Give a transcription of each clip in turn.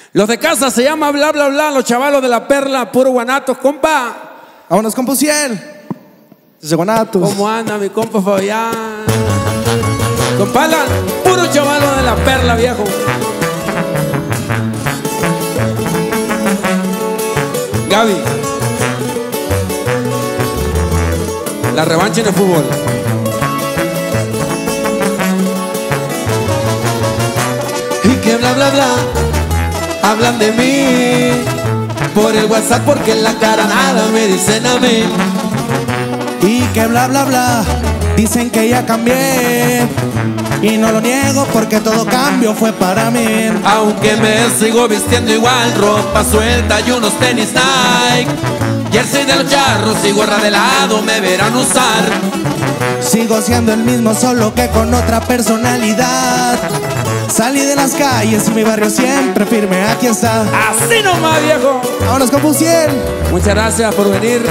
Los de casa se llama bla bla bla, los chavalos de la perla, puro guanatos, compa. Vámonos con Puciel. Desde Guanatos. ¿Cómo anda mi compa Fabián? Compala, puro chavalo de la perla, viejo. Gaby, la revancha en el fútbol. Y que bla bla bla hablan de mí por el WhatsApp, porque en la cara nada me dicen a mí. Y que bla bla bla dicen que ya cambié, y no lo niego porque todo cambio fue para mí. Aunque me sigo vistiendo igual, ropa suelta y unos tenis Nike, jersey de los charros y gorra de lado me verán usar. Sigo siendo el mismo, solo que con otra personalidad. Salí de las calles y mi barrio siempre firme, aquí está. Así nomás, viejo. Vámonos con Puciel. Muchas gracias por venir.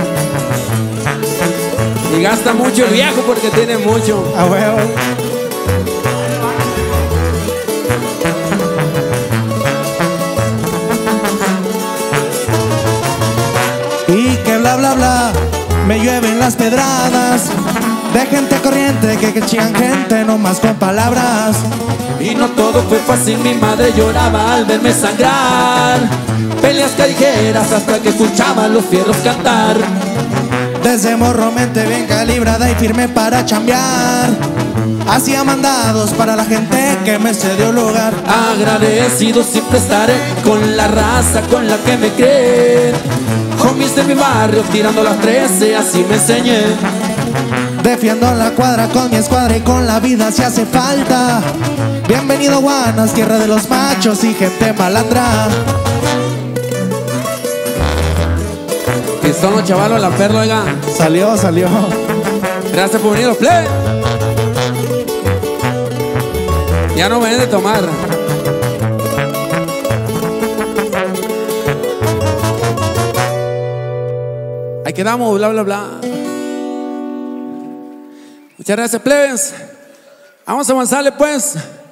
Y gasta mucho el viejo porque tiene mucho. A huevo. Y que bla bla bla me llueven las pedradas de gente corriente que chingan gente nomás con palabras. Y no todo fue fácil, mi madre lloraba al verme sangrar. Peleas callejeras hasta que escuchaba los fierros cantar. Desde morro mente bien calibrada y firme para chambear. Hacía mandados para la gente que me cedió lugar. Agradecido siempre estaré con la raza con la que me creen. Homies de mi barrio tirando las 13, así me enseñé. Defiendo la cuadra con mi escuadra y con la vida si hace falta. Bienvenido Guanas, tierra de los machos y gente malandra. Que son los chavalos de la perla, oiga. Salió, salió. Gracias por venir, los plebes. Ya no me den de tomar. Ahí quedamos, bla bla bla. Muchas gracias, plebes. Vamos a avanzarle pues.